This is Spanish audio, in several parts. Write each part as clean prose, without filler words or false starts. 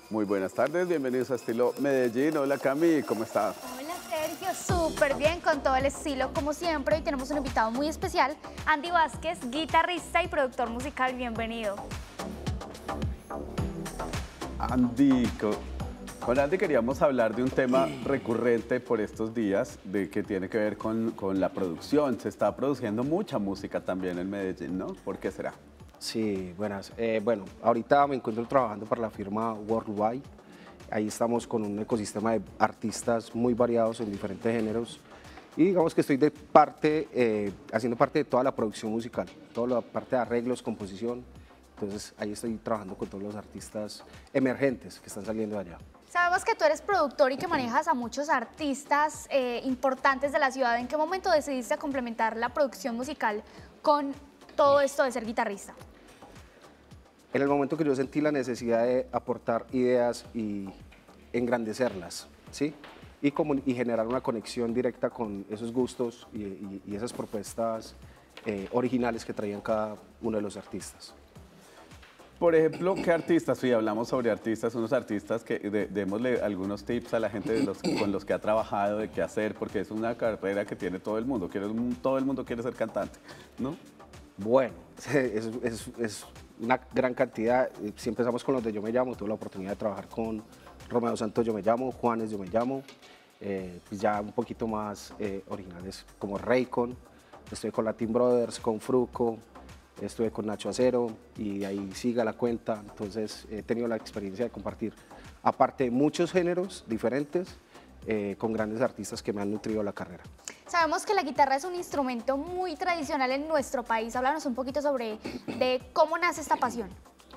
Muy buenas tardes, bienvenidos a Estilo Medellín. Hola Cami, ¿cómo estás? Hola Sergio, súper bien con todo el estilo como siempre. Hoy tenemos un invitado muy especial, Andy Vázquez, guitarrista y productor musical. Bienvenido. Andy, con Andy queríamos hablar de un tema recurrente por estos días, que tiene que ver con la producción. Se está produciendo mucha música también en Medellín, ¿no? ¿Por qué será? Sí, buenas. Bueno, ahorita me encuentro trabajando para la firma Worldwide. Ahí estamos con un ecosistema de artistas muy variados en diferentes géneros. Y digamos que estoy haciendo parte de toda la producción musical, toda la parte de arreglos, composición. Entonces ahí estoy trabajando con todos los artistas emergentes que están saliendo de allá. Sabemos que tú eres productor y que manejas a muchos artistas importantes de la ciudad. ¿En qué momento decidiste complementar la producción musical con todo esto de ser guitarrista? En el momento que yo sentí la necesidad de aportar ideas y engrandecerlas, ¿sí? Y generar una conexión directa con esos gustos y esas propuestas originales que traían cada uno de los artistas. Por ejemplo, ¿qué artistas? Si hablamos sobre artistas, unos artistas que démosle algunos tips a la gente con los que ha trabajado, de qué hacer, porque es una carrera que tiene todo el mundo. Todo el mundo quiere ser cantante, ¿no? Bueno, es una gran cantidad. Si empezamos con los de Yo Me Llamo, tuve la oportunidad de trabajar con Romeo Santos Yo Me Llamo, Juanes Yo Me Llamo, pues ya un poquito más originales como Raycon. Estuve con Latin Brothers, con Fruco, estuve con Nacho Acero y ahí siga la cuenta. Entonces he tenido la experiencia de compartir, aparte de muchos géneros diferentes, con grandes artistas que me han nutrido la carrera. Sabemos que la guitarra es un instrumento muy tradicional en nuestro país. Háblanos un poquito de cómo nace esta pasión.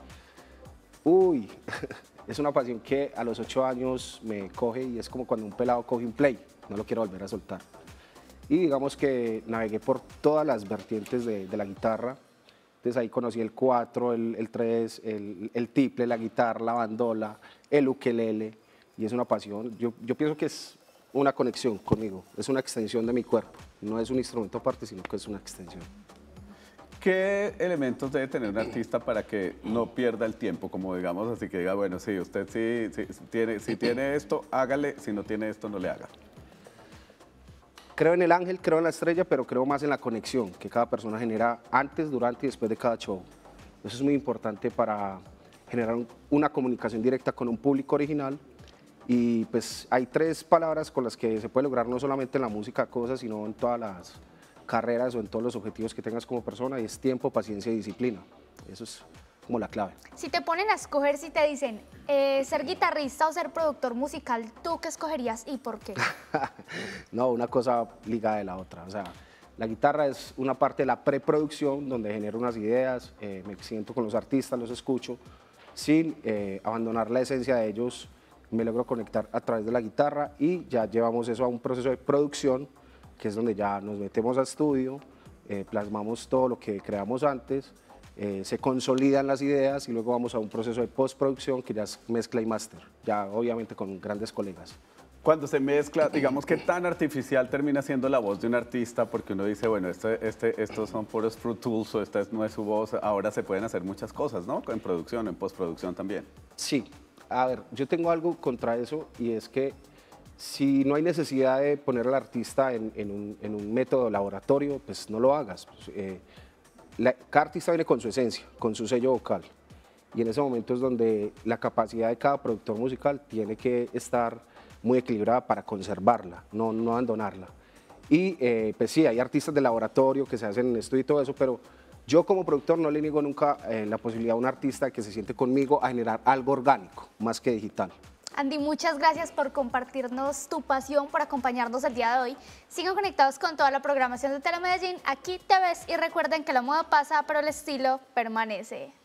Uy, es una pasión que a los 8 años me coge y es como cuando un pelado coge un play, no lo quiero volver a soltar. Y digamos que navegué por todas las vertientes de la guitarra. Entonces ahí conocí el 4, el 3, el tiple, la guitarra, la bandola, el ukelele, y es una pasión. Yo pienso que es una conexión conmigo, es una extensión de mi cuerpo, no es un instrumento aparte, sino que es una extensión. ¿Qué elementos debe tener un artista para que no pierda el tiempo? Como digamos así, que diga, bueno, sí, usted si tiene esto, hágale, si no tiene esto, no le haga. Creo en el ángel, creo en la estrella, pero creo más en la conexión que cada persona genera antes, durante y después de cada show. Eso es muy importante para generar una comunicación directa con un público original. Y pues hay 3 palabras con las que se puede lograr no solamente en la música cosas, sino en todas las carreras o en todos los objetivos que tengas como persona, y es tiempo, paciencia y disciplina. Eso es como la clave. Si te ponen a escoger, si te dicen ser guitarrista o ser productor musical, ¿tú qué escogerías y por qué? No, una cosa ligada de la otra. O sea, la guitarra es una parte de la preproducción donde genero unas ideas, me siento con los artistas, los escucho, sin abandonar la esencia de ellos. Me logro conectar a través de la guitarra y ya llevamos eso a un proceso de producción, que es donde ya nos metemos a estudio, plasmamos todo lo que creamos antes, se consolidan las ideas y luego vamos a un proceso de postproducción que ya es mezcla y máster, ya obviamente con grandes colegas. Cuando se mezcla, digamos, ¿qué tan artificial termina siendo la voz de un artista? Porque uno dice, bueno, estos son puros Pro Tools o esta no es su voz. Ahora se pueden hacer muchas cosas, ¿no? En producción, en postproducción también. Sí. A ver, yo tengo algo contra eso y es que si no hay necesidad de poner al artista en un método laboratorio, pues no lo hagas. Cada artista viene con su esencia, con su sello vocal, y en ese momento es donde la capacidad de cada productor musical tiene que estar muy equilibrada para conservarla, no abandonarla. Y pues sí, hay artistas de laboratorio que se hacen en estudio y todo eso, pero yo como productor no le niego nunca la posibilidad a un artista que se siente conmigo a generar algo orgánico, más que digital. Andy, muchas gracias por compartirnos tu pasión, por acompañarnos el día de hoy. Sigan conectados con toda la programación de Telemedellín. Aquí te ves y recuerden que la moda pasa, pero el estilo permanece.